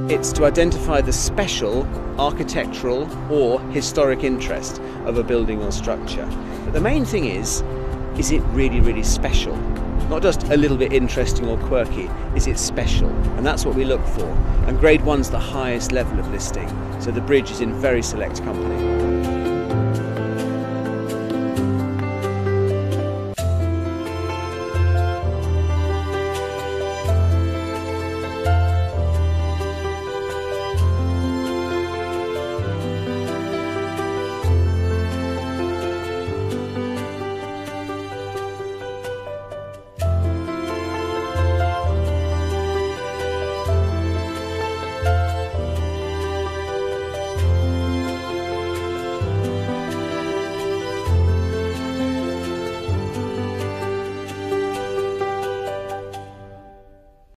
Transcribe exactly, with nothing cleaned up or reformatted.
It's to identify the special architectural or historic interest of a building or structure. But the main thing is, is it really, really special? Not just a little bit interesting or quirky, is it special? And that's what we look for. And grade one's the highest level of listing, so the bridge is in very select company.